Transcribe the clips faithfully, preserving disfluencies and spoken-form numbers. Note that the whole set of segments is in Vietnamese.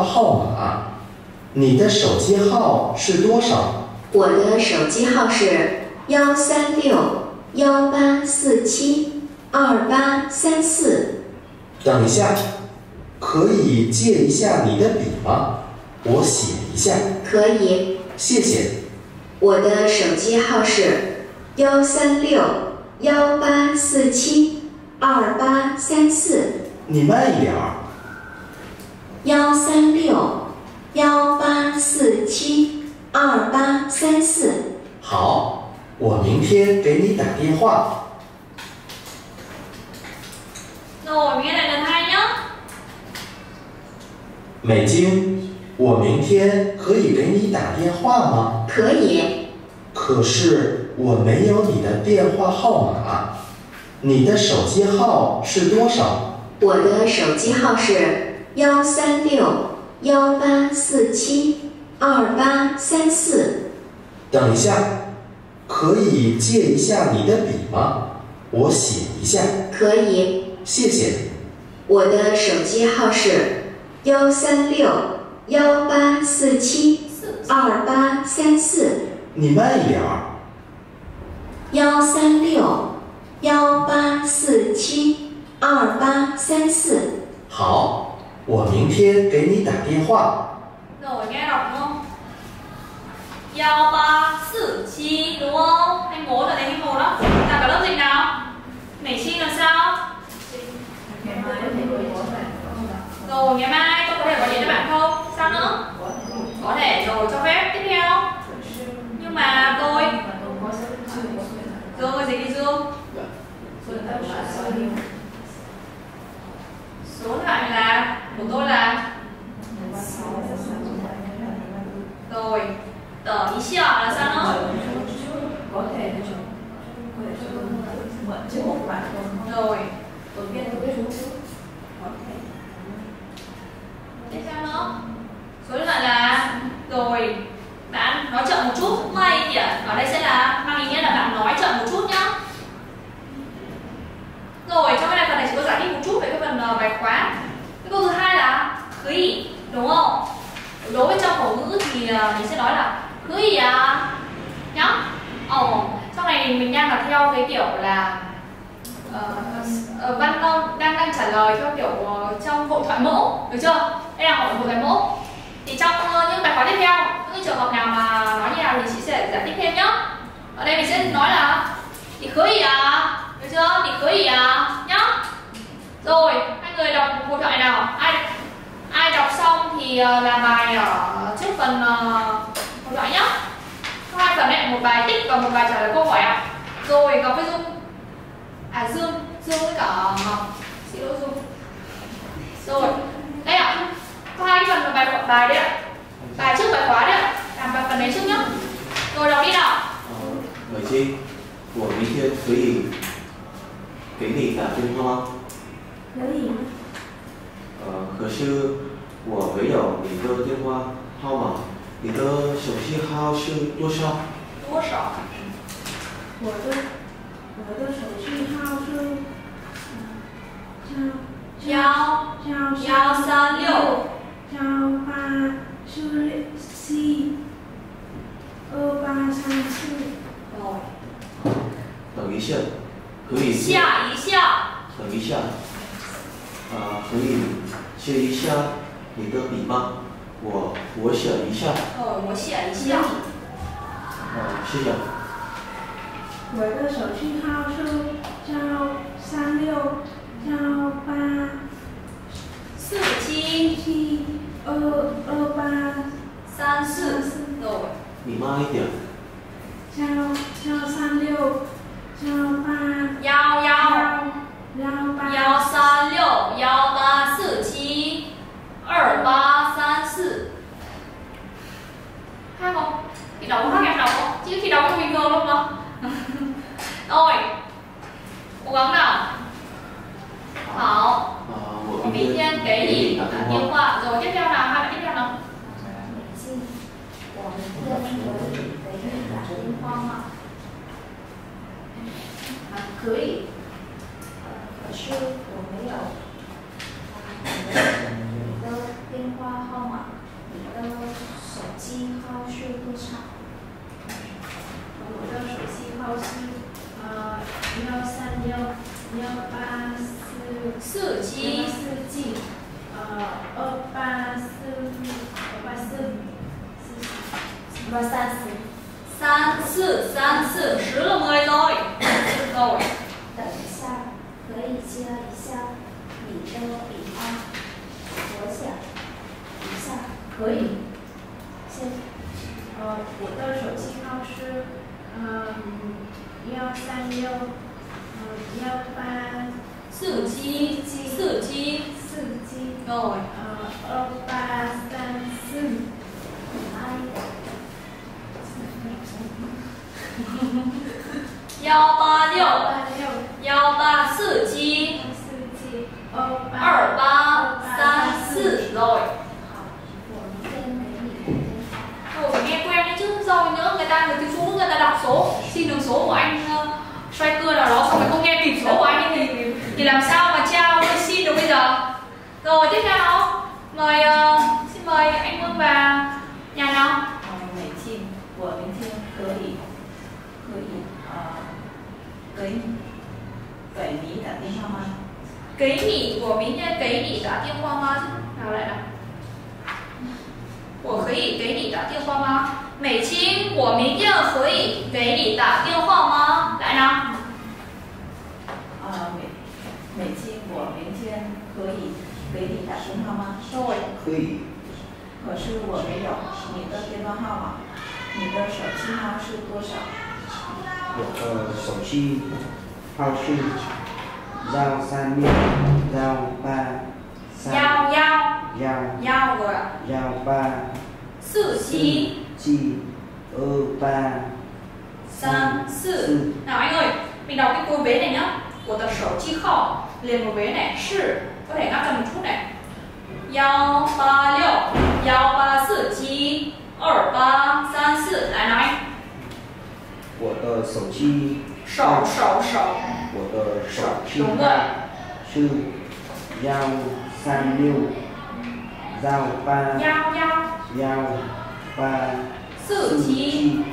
话号码。你的手机号是多少？ 我的手机号是幺三六幺八四七二八三四。 等一下，可以借一下你的笔吗？我写一下。 可以。 谢谢。 我的手机号是幺三六幺八四七二八三四。 你慢一点儿。 幺三六幺八四七二八三四。 好，我明天给你打电话。 Rồi, nghe lại lần hai nhé. 美晶，我明天可以给你打电话吗？ 可以。 可是我没有你的电话号码。你的手机号是多少？ 我的手机号是幺三六幺八四七二八三四。 等一下，可以借一下你的笔吗？我写一下。 可以。 谢谢。 我的手机号是幺三六幺八四七二八三四。 你慢一点儿。 幺三六幺八四七二八三四。 好，我明天给你打电话。 Rồi, nghe đọc đúng không? một ba bốn chín đúng không? Anh ngố ở đây anh ngố đó. Là cả lớp gì nào? Nảy sinh là sao? Rồi, ngày mai tôi có thể gọi điện cho bạn không? Sao nữa? Có thể rồi, cho phép. Tiếp theo. Nhưng mà tôi Dương ơi, gì đi Dương? Số điện thoại là của tôi là rồi, tờ ý xia là sao nữa? Có thể mượn trước một bạn rồi, đầu tiên tôi biết chú có thể tiếp theo nữa, số điện thoại là rồi, bạn nói chậm một chút, may kìa, ở đây sẽ là mang ý nghĩa là bạn nói chậm một chút nhá. Rồi, trong cái này phần này chỉ có giải thích một chút về cái phần uh, bài khóa. Cái câu thứ hai là khí, đúng không? Đối với trong khẩu ngữ thì uh, mình sẽ nói là khí à nhá. Ồ, trong này mình đang là theo cái kiểu là uh, uh, Văn uh, đang đang trả lời theo kiểu uh, trong hội thoại mẫu, được chưa? Đây là hội hội thoại mẫu. Thì trong uh, những bài khóa tiếp theo, những trường hợp nào mà nói như nào thì chị sẽ giải thích thêm nhá. Ở đây mình sẽ nói là thì khí à, được chưa? Thì khí à nhá. Rồi, hai người đọc một thoại nào? Ai ai đọc xong thì uh, làm bài ở trước phần uh, một thoại nhá. Có hai phần đấy, một bài tích và một bài trả lời câu hỏi ạ. Rồi, Ngọc với Dung. À Dương, Dương với cả Ngọc. Xin lỗi Dung. Rồi, đây ạ. Có hai phần là bài bài đấy ạ. Bài trước bài khóa đấy ạ. Làm bài phần đấy trước nhá. Rồi đọc đi nào. Ờ, Mời chị, của Minh Thiên可以给你打电话吗？ 可以吗？ 呃，可是我没有你的电话号码，你的手机号是多少？ 多少？ 我的我的手机号是幺幺幺三六幺八四七二八三四。 rồi. 等一下，可以下一下。 等一下，啊、可以借一下你的笔吗？我我写一下。 rồi, 我写一下。 呃，谢谢。 我的手机号是幺三六幺八四七七二二八三四。rồi. 你慢一点。 幺幺三六幺八幺幺幺八幺三六幺八四七二八三四. Khác không? Thì đọc khác em đọc không? Chứ khi đọc bình thường luôn mà. Rồi, cố gắng nào. Hảo. Của Minh Thiên cái gì? Điện thoại. Rồi tiếp theo nào, hai bạn tiếp theo nào. 我明天可以给你打电话吗？啊，可以。呃，可是我没有你的电话号码。 机号是多少？ 我的手机号是呃幺三幺幺八四四七四 G， 呃二八四二八四四二三四。 三四三四十了mới rồi rồi 等一下，可以接一下你的笔吗？我想一下。 可以。 谢谢。 呃，我的手机号是嗯幺三六嗯幺八四七四七四 G， rồi 呃二八三四。 幺八六八六幺八四七四 G 二八二八三四rồi. 好，我明天给你打电话。 Ồ, phải nghe quen đấy chứ, sao nhớ người ta người ta xuống người ta đọc số, xin đường số của anh uh, striker nào đó xong rồi không nghe kịp số của anh ấy thì thì làm sao mà trao cái xin được bây giờ. Rồi tiếp theo đó, mời uh, xin mời anh Vương và nhà nào. 呃，美静，我明天可以可以呃给给你打电话吗？ Ký nghị của mình nha, ký nghị đã tiêu qua吗? Nào lại nào. 我可以给你打电话吗？美金，我明天可以给你打电话吗？来呢？ 呃，美美静，我明天可以给你打电话吗？ 对。 可以。 可是我没有你的电话号码，你的手机号是多少？ 我的手机号是幺三六幺八三幺幺幺幺rồi ạ. 幺八四七七二八三四. Nào anh ơi, mình đọc cái cuối vế này nhá. Của tờ sổ chi khảo liền một vế này, sư có thể ngắt ra một chút này.幺八六幺八四七二八三四. Lại nói. 我的手机手手手. 我的手机 Đúng 号 rồi. 是幺三六幺八幺幺幺八四七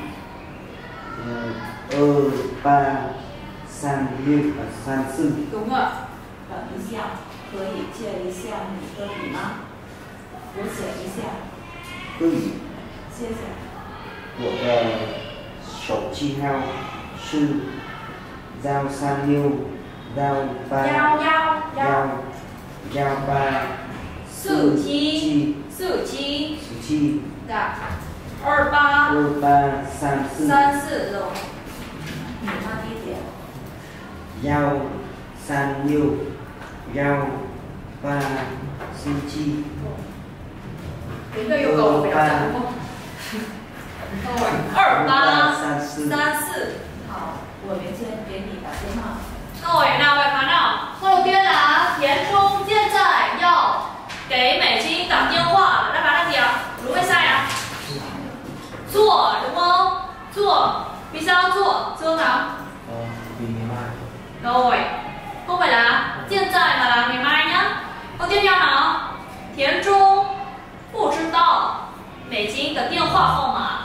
二八三六三四。 Đúng rồi. 等一下，可以借一下你的笔吗？我写一下。 可以。 谢谢。 我的手机号是幺三六幺八幺幺幺幺八四七四七十七 dạ二八二八三四三四rồi. 你慢一点。 幺三六幺八四七 Đến đây yêu cầu phải đọc chậm đúng không? Rồi,二八三四. 好，我明天给你打电话。 Rồi, nào bài toán nào? Câu đầu tiên là Thiến Trung hiện tại要给美金打电话. Đáp án là gì ạ? Đúng hay sai ạ? 做 đúng không? 做 vì sao 做? Dương nào? Ờ, vì ngày mai. Rồi, không phải là hiện tại mà là ngày mai nhá. Câu tiếp theo nào? Thiến Trung 不知道美金的电话号码.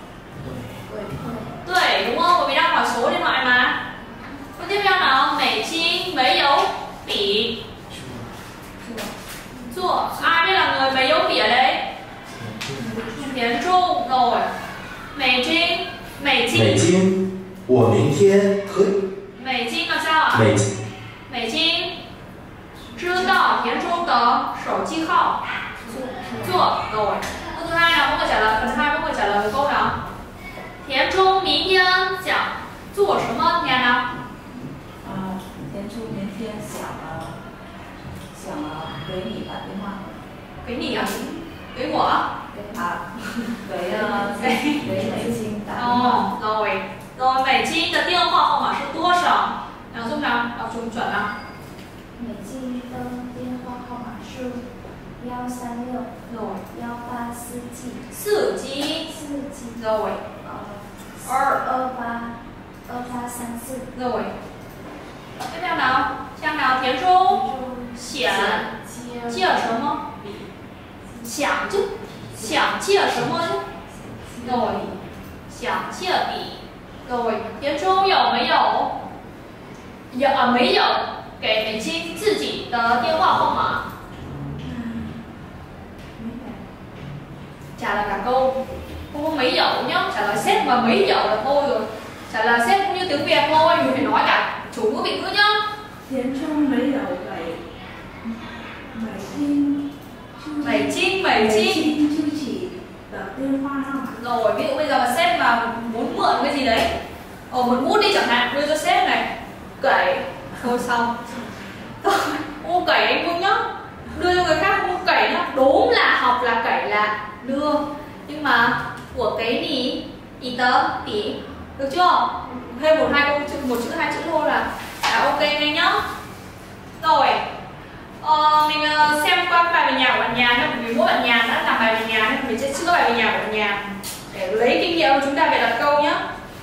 对，đúng không? Bởi vì đang hỏi số điện thoại mà. Câu tiếp theo nào? Mỹ Trinh 没有笔. 做 ai biết là người 没有笔ở đây? Thiến Trung rồi. Mỹ Trinh, Mỹ Trinh. 美金，我明天可以。 Mỹ Trinh là sao ạ? 美金， Mỹ Trinh 知道田中的手机号. 做 rồi. Câu thứ hai nào mọi người trả lời, phần hai mọi người trả lời câu nào? Thiến Trung 明天想做什么 nhà nào? 啊，田中明天想了想了给你打电话。 Cái gì ạ? Cái của? 啊，给呃给给美金打电话。 Ồ, rồi. Rồi Mỹ Trinh的电话号码是多少? Nào Dung nào, đọc chung chuẩn nào. 美金的电话号码是幺三六 Rồi. 幺八四 G 四 G 四 G rồi. 呃二二八二八三四 rồi. Tiếp theo nào? Trang nào Thiến Trung? 想借什么? 想chứ. 想借什么chứ? rồi想借笔 rồi tiếng Trung 有没有有啊没有给美金自己的电话号码 trả lời cả câu không có mấy dậu nhá, trả lời sếp mà mấy dậu là thôi rồi, trả lời sếp cũng như tiếng Việt thôi, mình phải nói cả chủ ngữ vị ngữ nhá. Tiếng Trung mấy dậu bảy bảy chín bảy chín bảy chín chứ chỉ tờ电话号码. Rồi ví dụ bây giờ mà sếp mà muốn mượn cái gì đấy, ờ muốn bút đi chẳng hạn, đưa cho sếp này, cẩy thôi xong, ô cẩy anh Vương nhá, đưa cho người khác không cẩy nhá, đúng là học là cẩy là đưa, nhưng mà của cái gì ý tớ tí được chưa, thêm một hai câu một chữ hai chữ thôi là đã ok ngay nhá. Rồi ờ, mình uh, xem qua bài về nhà của bạn nhà nhá, vì mỗi bạn nhà đã làm bài về nhà nên mình sẽ chữa bài về nhà của bạn nhà để lấy kinh nghiệm chúng ta về đặt câu nhá.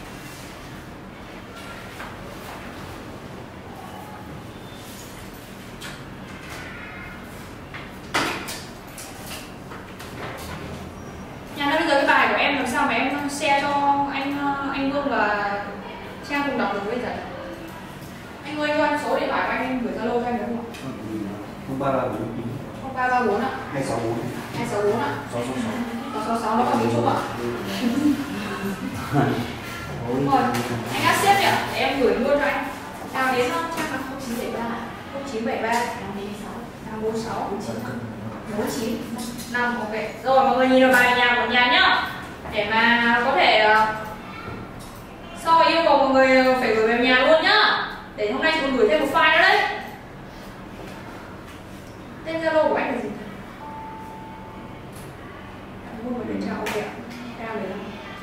Nhà bây giờ cái bài của em làm sao mà em share cho anh anh Vương và Trang cùng đọc được bây giờ? Anh ơi, cho anh số điện thoại của anh, anh gửi Zalo cho anh được không ạ? không ba ba bốn không ba ba bốn ạ. hai sáu bốn hai sáu bốn ạ. sáu sáu sáu sáu sáu sáu nó còn tiếng Trung ạ. Rồi, anh add xếp nhỉ? Để em gửi luôn cho anh. Nào đến không? Trang là không chín bảy ba không chín bảy ba năm bốn sáu bốn chín năm. Ok. Rồi mọi người nhìn vào bài nhà của nhà nhá. Để mà có thể uh, sau yêu cầu mọi người phải gửi về nhà luôn nhá. Để hôm nay chị còn gửi thêm một file nữa đấy. Tên Zalo của anh là gì? Anh mua một điện thoại ok ạ. Cao đấy.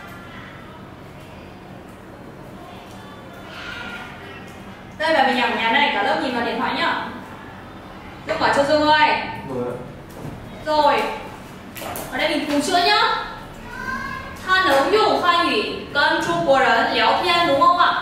Đây là về nhà của nhà này, cả lớp nhìn vào điện thoại nhá. Dương bảo cho Dương ơi. rồi Rồi. Ở đây mình cùng chữa nhá. 他能用汉语跟中国人聊天 đúng không ạ?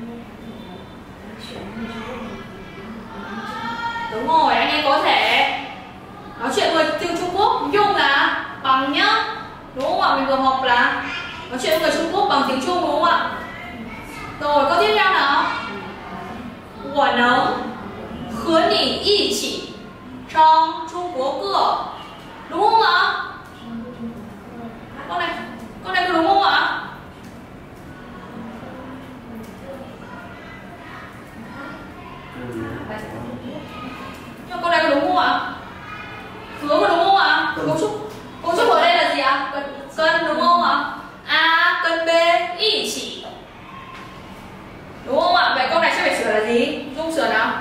Đúng rồi, anh ấy có thể nói chuyện với tiếng Trung Quốc, dùng là bằng nhá. Đúng không ạ? Mình vừa học là nói chuyện với người Trung Quốc bằng tiếng Trung đúng không ạ? Rồi, câu tiếp theo nào. 我能和你一起上中国课 đúng không ạ? Con này, con này có đúng không ạ? Nhưng con này có đúng không ạ? Hứa có đúng không ạ? Cấu trúc, cấu trúc ở đây là gì ạ? Cân, cân đúng không ạ? A cân B y chỉ. Đúng không ạ? Vậy câu này sẽ phải sửa là gì? Dung sửa nào?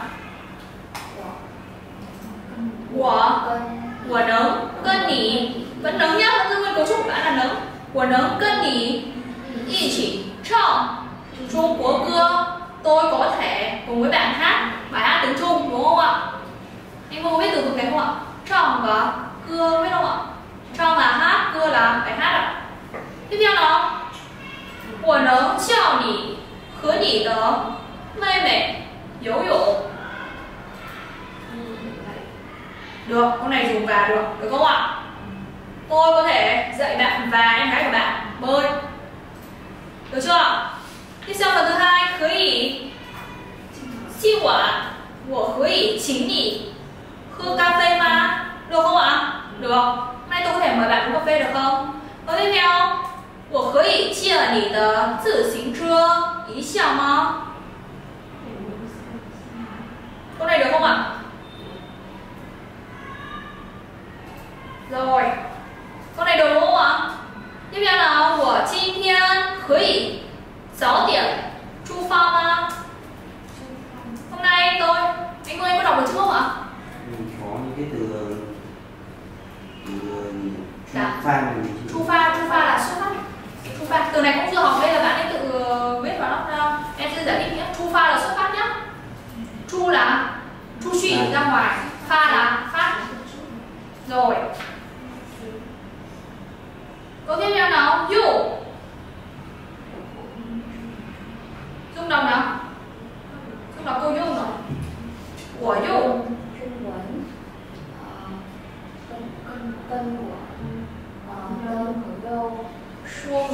Của của nấng cân nhỉ, vẫn nấng nhá, vẫn giữ nguyên cấu trúc đã là nấng. Của nấng cân nhỉ y chỉ trong Trung Quốc歌, tôi có thể cùng với bạn hát bài hát tiếng Trung đúng không ạ? Anh có biết từ vựng này không ạ? Trong và cưa biết không ạ? Trong là hát, cưa là bài hát ạ. Tiếp theo nào. 我能叫你和你的妹妹游泳. Được, con này dùng và được, được không ạ? Tôi có thể dạy bạn và em gái của bạn bơi. Được chưa? Tiếp theo phần thứ hai, 可以今晚我可以请你喝咖啡吗? Được không ạ? Được. Hôm nay tôi có thể mời bạn uống cà phê được không? Câu tiếp theo, 我可以借你的自行车一下吗? Câu này được không ạ? Rồi. Câu này được đúng không ạ? Tiếp theo là 我今天可以早点出发吗? Hôm nay tôi, anh ơi có đọc được chưa không ạ? có những cái từ từ Dạ. pha Chu pha, chu pha là xuất phát. Chu pha, từ này cũng chưa học, đây là bạn ấy tự viết vào lockdown. Em sẽ giải thích nhé. Chu pha là xuất phát nhé. Chu là chu suy ra ngoài, pha là phát. Rồi. Câu tiếp theo nào, you. Dung đọc nào. Dung đọc câu you nào. Của you. 中文，呃，跟跟跟我，呃，跟朋友说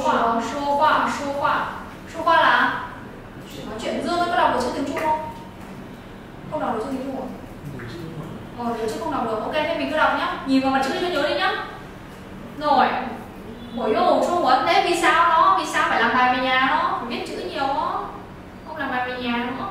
nhìn vào mặt chữ cho nhớ đi nhá. Rồi, Bộ yêu Trung Quốc thế vì sao nó? Vì sao phải làm bài về nhà nó? Phải viết chữ nhiều đó. Không làm bài về nhà nữa.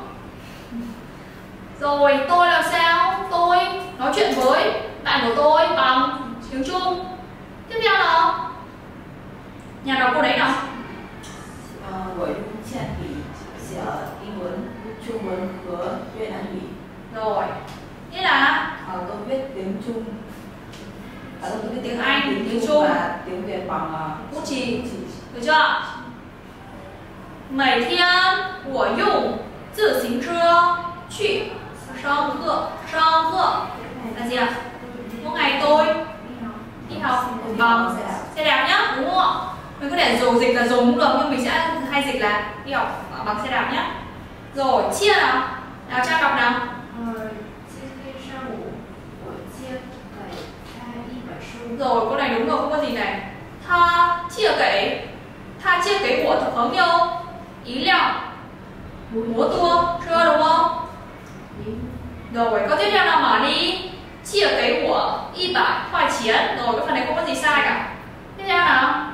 Rồi, tôi là sao? Tôi nói chuyện với bạn của tôi bằng tiếng Trung. Tiếp theo nào? Nhà đọc cô đấy nào? 呃，我用铅笔写了英文、中文和越南语。 Rồi, nghĩa là Ờ, tôi viết tiếng Trung. À, tôi viết tiếng Anh, Anh, tiếng tiếng Trung. Trung và tiếng Việt bằng bút uh, chì. Được chưa? 每天我用自行车去上课。上课 là gì ạ? Mỗi ngày tôi đi học bằng xe đạp nhá, đúng không ạ? Mình có thể dùng dịch là dùng cũng được nhưng mình sẽ hay dịch là đi học bằng xe đạp nhá. Rồi, chia nào? Nào Trang đọc nào. 呃，今天上午我借给他一本书。 Rồi, câu này đúng rồi, không có gì này. Tha chia给他借给我的朋友一辆摩托车 đúng không? Rồi, câu tiếp theo nào mở đi. Chia给我一百块钱. Rồi, cái phần này không có gì sai cả. Tiếp theo nào.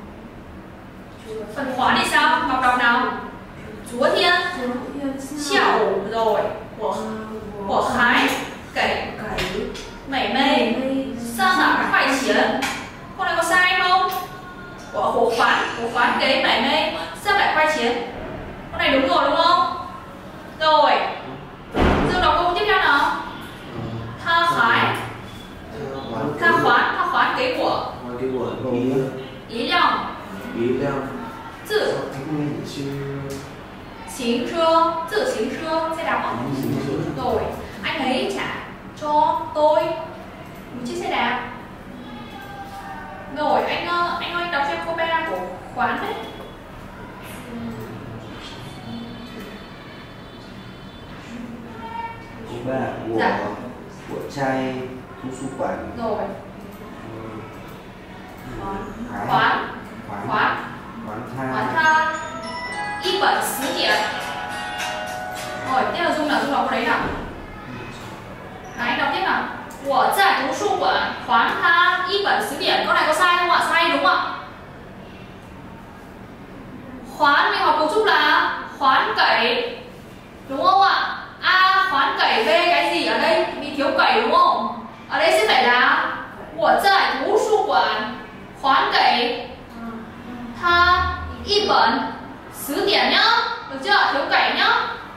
Phần khóa thì sao? Ngọc đọc nào. 昨天下午 rồi 我我还给美妹三百块钱. Câu này có sai không? 我我还我还给美妹三百块钱. Câu này đúng rồi đúng không? Rồi. Dương đọc câu tiếp theo nào. 他还他还他还给我 Hoàn cái của một 一辆 ý leo 自行车 自行车 xe đạp á. Rồi, anh ấy trả cho tôi một chiếc xe đạp. Rồi, anh anh ơi đọc cho em câu ba của Khoán đấy. thứ ba của Dạ. của trai图书馆 Rồi, Khoán Khoán Khoán Khoán Khoán Khoán tha tha y本十点. Rồi, tiếp là Dung nào, Dung đọc câu đấy nào. Nào, anh đọc tiếp nào. 我在图书馆还他一本十点. Câu này có sai không ạ? Sai đúng không ạ? Khoán mình học cấu trúc là khoán cẩy, đúng không ạ? A khoán cẩy, B cái gì ở đây bị thiếu cẩy đúng không? Ở đây sẽ phải là 我在图书馆还给他一本十点 nhá. Được chưa? Thiếu cẩy nhá.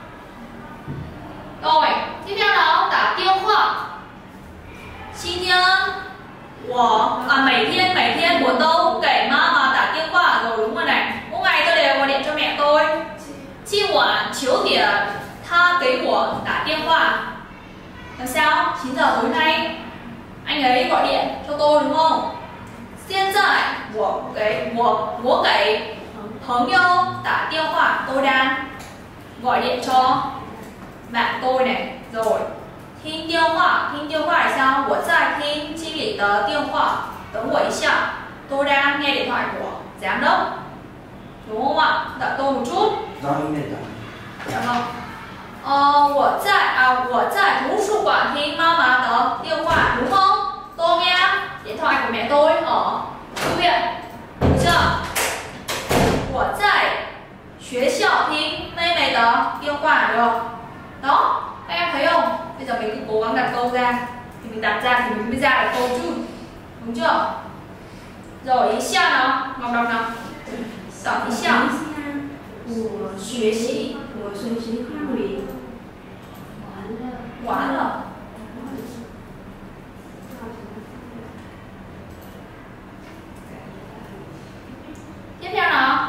Rồi, tiếp theo là打电话. 今天我啊每天每天我都给妈妈打电话. Rồi đúng rồi này. Mỗi ngày tôi đều gọi điện cho mẹ tôi. 今晚九点他给我打电话. Làm sao? chín giờ tối nay anh ấy gọi điện cho tôi đúng không? 现在我给我我给朋友打电话. Tôi đang gọi điện cho bạn tôi này. Rồi, 听电话, 听电话 là sao? 我在听经理的电话. 等我一下. Tôi đang nghe điện thoại của giám đốc. Đúng không ạ? Đợi tôi một chút. do những nền tảng Dạ vâng. Ờ, 我在啊我在图书馆听妈妈的电话 đúng không? Tôi nghe điện thoại của mẹ tôi ở thư viện. Được chưa? 我在学校听妹妹的电话 được không? Đó, các em thấy không? Bây giờ mình cứ cố gắng đặt câu ra. Thì mình đặt ra thì mình mới ra được câu chứ. Đúng chưa? Rồi, ý xa nào? Ngọc đọc nào. Đọc ý xa. 我学习我学习汉语完了。 完了. Tiếp theo nào.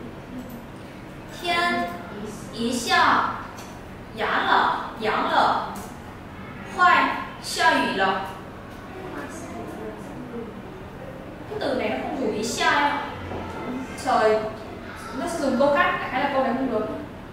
天一下阳了阳了快下雨了. Cái từ này nó không dùng ý xa em ạ. Trời, nó sẽ dùng câu khác, đại khái là câu này không được.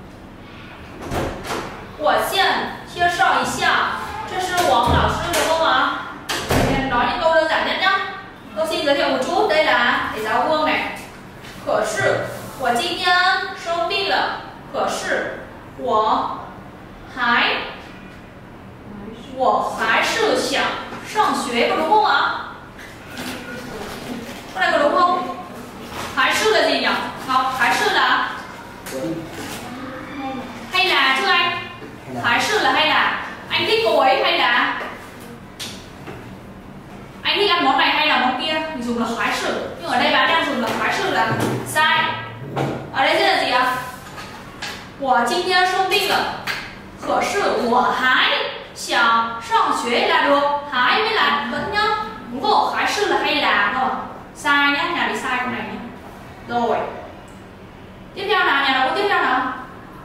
我先介绍一下，这是王老师được không ạ? Mình nói những câu đơn giản nhất nhá. Tôi xin giới thiệu một chút, đây là thầy giáo Vương này. 可是我今天生病了，可是我还我还是想上学 có đúng không ạ? Cái này có đúng không? Hái sư là gì nhỉ? Ngọc, hái sư là hay là chứ anh? Hái sư là hay là? Anh thích cô ấy hay là anh thích ăn món này hay là món kia? Mình dùng là hái sư. Nhưng ở đây bạn đang dùng là hái sư là sai. Ở đây sẽ là gì ạ? 我今天生病了，可是我还想上学 là được, hái mới là vẫn nhá. Đúng không? Hái sư là hay là không ạ? Sai nhá, nhà bị sai con này nhá. Rồi. Tiếp theo nào, nhà nào có tiếp theo nào?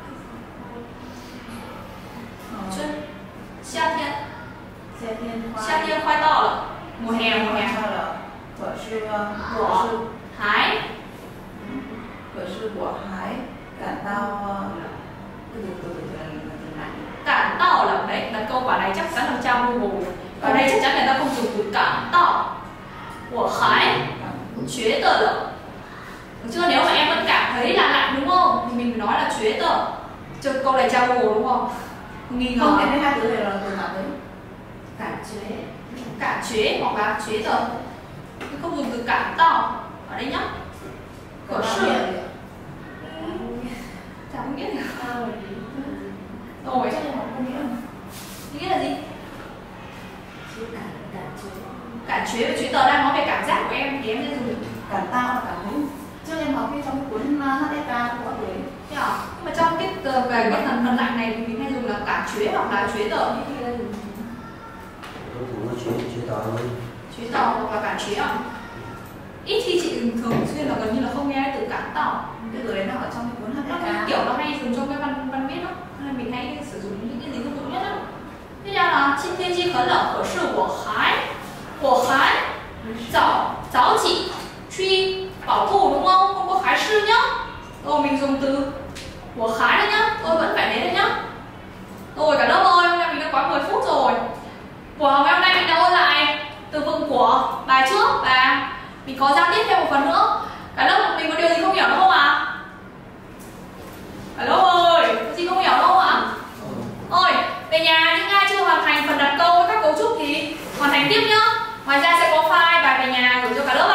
Xuân.夏天. 夏天花。 夏天快到了。mùa hè, mùa hè. 到了。可是我还。 可是我还感到từ từ từ cảm tạo là đấy là câu quả này chắc chắn là tra Google. Ở đây chắc chắn người ta không dùng từ cảm tạo. 我还觉得了. Được chưa? Nếu mà em vẫn cảm thấy là lạnh đúng không? Thì mình phải nói là觉得. Chứ câu này tra Google đúng không? Nghi ngờ. Không, em thấy hai từ này là từ cảm thấy. Cảm chế. Cảm chế hoặc là chế tờ. Không dùng từ cảm tạo. Ở đây nhá. Cỡ sự. Chả không biết. Rồi. Nghĩa là gì? Cảm chế và chế tờ đang nói về cảm giác của em thì em sẽ dùng cảm tạo là cảm thấy. Trước em học cái trong cái cuốn hát ét ca của tuổi. Nhưng mà trong cái về cái phần phần lạnh này thì mình hay dùng là cảm chế hoặc là chế tờ. Chế tờ hoặc là cảm chế ạ. Ít khi chị thường xuyên là gần như là không nghe từ cảm tạo. Cái từ đấy nó ở trong cái cuốn hát ét ca. Kiểu nó hay dùng trong cái văn văn viết đó. Nên mình hay sử dụng những cái gì thông dụng nhất đó. Tiếp theo là 今天气很冷，可是我还我还早早起去跑步 đúng không? Không có hái sư nhá. Rồi mình dùng từ 我还đấy nhá. Tôi vẫn phải đến đấy nhá. Rồi cả lớp ơi, hôm nay mình đã quá mười phút rồi. Buổi học ngày hôm nay mình đã ôn lại từ vựng của bài trước và mình có giao tiếp thêm một phần nữa. Cả lớp mình có điều gì không hiểu đúng không ạ? Cả lớp ơi, có gì không hiểu đúng không ạ? Rồi, về nhà những ai chưa hoàn thành phần đặt câu với các cấu trúc thì hoàn thành tiếp nhá. Ngoài ra sẽ có file bài về nhà gửi cho cả lớp.